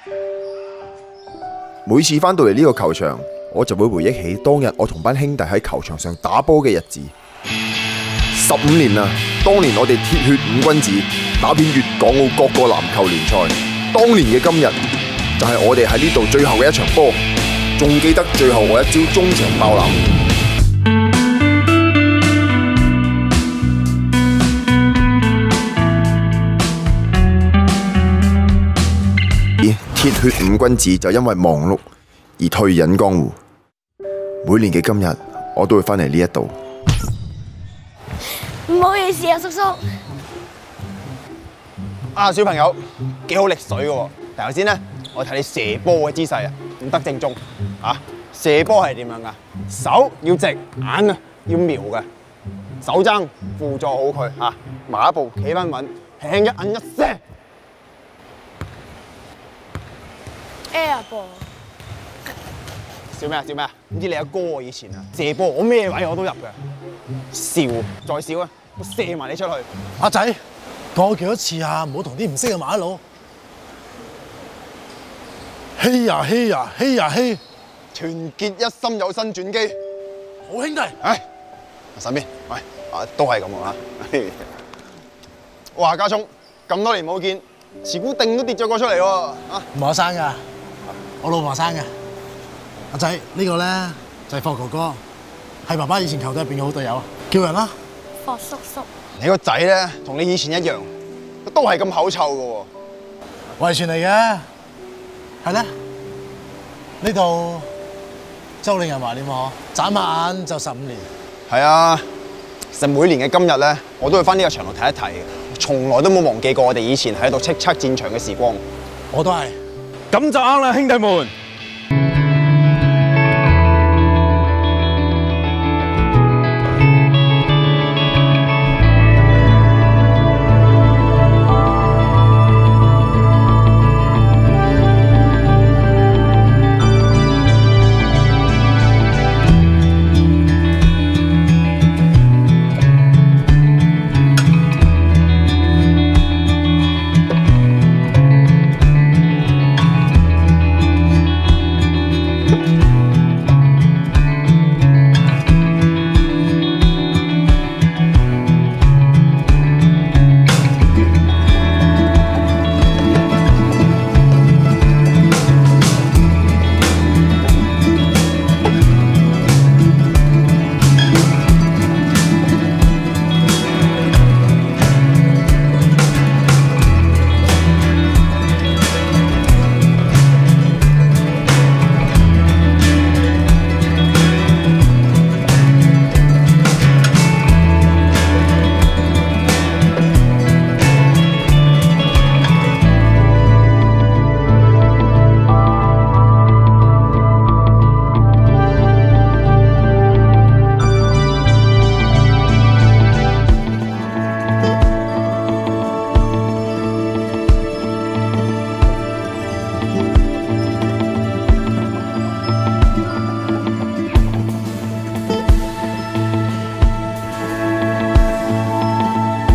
每次翻到嚟呢個球場，我就會回憶起當日我同班兄弟喺球場上打波嘅日子。15年啦，當年我哋鐵血五君子打遍粵港澳各個籃球聯賽。當年嘅今日，就係我哋喺呢度最後嘅一場波。仲記得最後我一招中場爆籃。鐵血五君子就因為忙碌而退隱江湖。每年嘅今日，我都會返嚟呢一度。 唔好意思啊，叔叔。 啊，小朋友幾好力水嘅喎，但頭先咧，我睇你射波嘅姿勢啊，唔得正宗啊！射波係點樣噶？手要直，眼啊要瞄嘅，手踭輔助好佢啊，馬步企翻穩，輕一摁一射。 Air 波。 笑咩啊？笑咩啊？唔知你阿哥以前啊射波，我咩位我都入嘅。笑再笑啊，我射埋你出去。 阿仔，同我叫一次啊，唔好同啲唔識嘅馬佬。希呀希呀希呀希！ 團結一心有新轉機。 好兄弟。 唉，身邊喂都係咁啊！哇，家聰咁多年冇見，持股定都跌咗個出嚟喎啊！ 唔係我生㗎，我老婆生嘅。阿仔，呢個咧就係霍哥哥，係爸爸以前球隊入邊嘅好隊友，叫人啦。 霍叔叔。 你個仔咧同你以前一樣，都係咁口臭㗎喎。 遺傳嚟嘅，係咧。呢度周令人懷念我，眨下眼就15年。 係啊，其實每年嘅今日咧，我都會返呢個場度睇一睇，從來都冇忘記過我哋以前喺度叱咤戰場嘅時光。 我都係。 咁就啱啦，兄弟們。